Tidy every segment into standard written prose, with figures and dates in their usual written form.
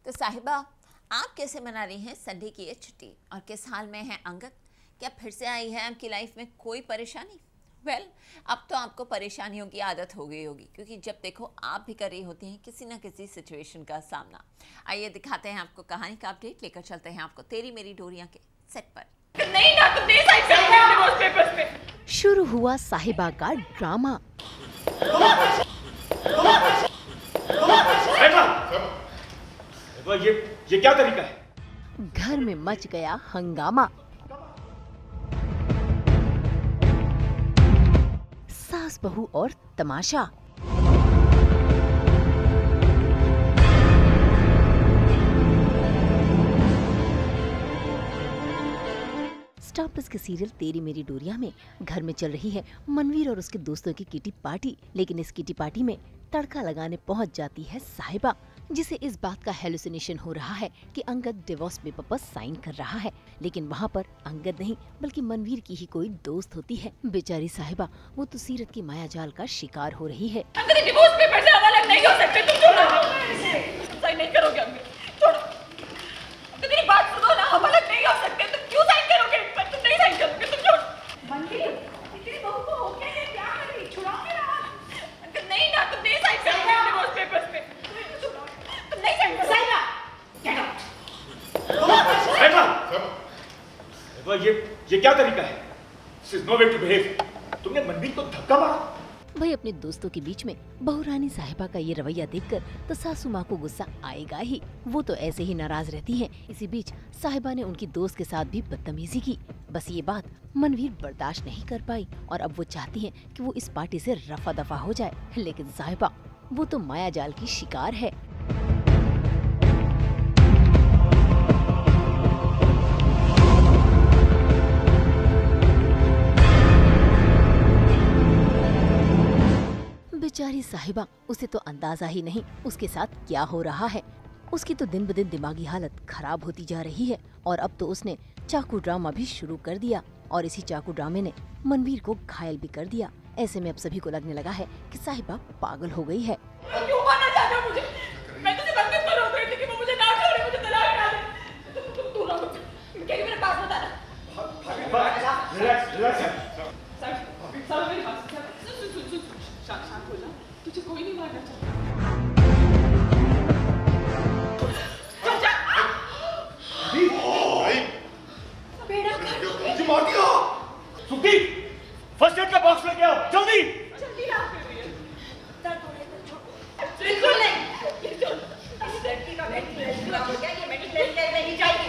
तो साहिबा, आप कैसे मना रही हैं संडे की ये छुट्टी और किस हाल में है अंगद? क्या फिर से आई है आपकी लाइफ में कोई परेशानी? वेल, अब तो आपको परेशानियों की आदत हो गई होगी क्योंकि जब देखो आप भी कर रही होती हैं किसी ना किसी सिचुएशन का सामना। आइए दिखाते हैं आपको कहानी का अपडेट, लेकर चलते हैं आपको तेरी मेरी डोरियां के सेट पर। नहीं ना, तुम नहीं साइन करोगे डिवोर्स पेपर्स पे। शुरू हुआ साहिबा का ड्रामा। ये क्या तरीका है? घर में मच गया हंगामा। सास बहू और तमाशा। स्टार प्लस के सीरियल तेरी मेरी डोरिया में घर में चल रही है मनवीर और उसके दोस्तों की किटी पार्टी। लेकिन इस किटी पार्टी में तड़का लगाने पहुंच जाती है साहिबा, जिसे इस बात का हेलुसिनेशन हो रहा है कि अंगद डिवोर्स पेपर पर साइन कर रहा है। लेकिन वहाँ पर अंगद नहीं बल्कि मनवीर की ही कोई दोस्त होती है। बेचारी साहिबा, वो तो सीरत की माया जाल का शिकार हो रही है। अंकल, डिवोर्स पेपर से हम अलग नहीं हो सकते, तुम छोड़ो। साइन नहीं करोगे अंकल, छोड़ो। अंकल मेरी बात सुनो ना, हम अलग नहीं हो सकते, तुम क्यों साइन करोगे? तुम नहीं साइन करोगे, तुम छोड़ो। मनवीर, तेरी बहू को हो गया है, क्या कर रही? छुड़ाओगे ना? अंकल नहीं ना, तुम नहीं साइन करोगे डिवोर्स पेपर्स पे। तुम नहीं साइन करोगे। साइन ना, गेट आउट। ये क्या तरीका है? This is no way to behave. तुमने मनवीर को धक्का मारा? भाई, अपने दोस्तों के बीच में बहुरानी साहिबा का ये रवैया देखकर तो सासू माँ को गुस्सा आएगा ही। वो तो ऐसे ही नाराज रहती हैं। इसी बीच साहिबा ने उनकी दोस्त के साथ भी बदतमीजी की। बस ये बात मनवीर बर्दाश्त नहीं कर पाई और अब वो चाहती हैं कि वो इस पार्टी से रफा दफा हो जाए। लेकिन साहिबा, वो तो माया जाल की शिकार है। बेचारी साहिबा, उसे तो अंदाजा ही नहीं उसके साथ क्या हो रहा है। उसकी तो दिन ब दिन दिमागी हालत खराब होती जा रही है और अब तो उसने चाकू ड्रामा भी शुरू कर दिया और इसी चाकू ड्रामे ने मनवीर को घायल भी कर दिया। ऐसे में अब सभी को लगने लगा है कि साहिबा पागल हो गई है। क्यों मारना चाहते हो मुझे? मैं तुझे बंधक पर रोक रही थी कि वो मुझे ना छोड़े, मुझे तलाक ना दे। तू ना मुझे, मैं कह रही मेरे पास बता रहा। सब मेरे पास। सुन, शांत हो जा। तुझे कोई नहीं मारना चाहता। बेड़ा कर। मुझे मार दिया। सुखी, फर्स्ट एड का बॉक्स लेके आओ, जल्दी। जल्दी ला। दर्द हो रहा है तो छोड़। बिल्कुल नहीं। ये जो लड़की का मेडिकल हो गया, ये मेडिकल नहीं जाएगी।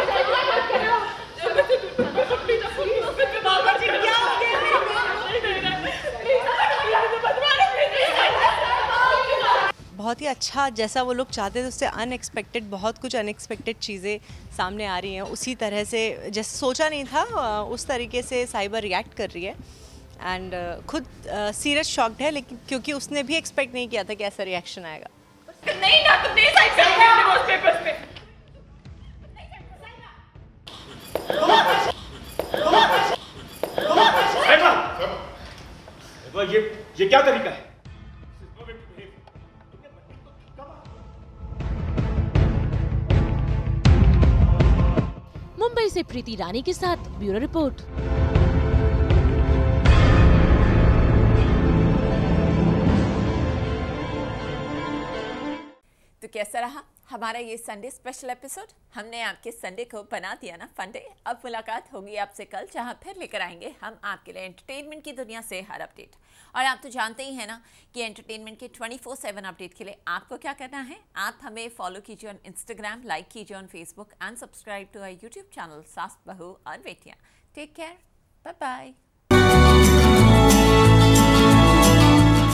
बहुत ही अच्छा, जैसा वो लोग चाहते थे उससे अनएक्सपेक्टेड, बहुत कुछ अनएक्सपेक्टेड चीज़ें सामने आ रही हैं। उसी तरह से जैसे सोचा नहीं था उस तरीके से साहिबा रिएक्ट कर रही है। एंड खुद सीरियस शॉक्ड है, लेकिन क्योंकि उसने भी एक्सपेक्ट नहीं किया था कि ऐसा रिएक्शन आएगा। नहीं ना, तुम नहीं साइन करोगे डिवोर्स पेपर्स पे। ये क्या तरीका है? मुंबई से प्रीति रानी के साथ ब्यूरो रिपोर्ट। तो कैसा रहा हमारा ये संडे स्पेशल एपिसोड? हमने आपके संडे को बना दिया ना फंडे। अब मुलाकात होगी आपसे कल, जहां फिर लेकर आएंगे हम आपके लिए एंटरटेनमेंट की दुनिया से हर अपडेट। और आप तो जानते ही हैं ना कि एंटरटेनमेंट के 24/7 अपडेट के लिए आपको क्या करना है। आप हमें फॉलो कीजिए ऑन इंस्टाग्राम, लाइक कीजिए on Facebook and subscribe to our YouTube channel Saas बहू aur Betiyan. Take care, bye bye.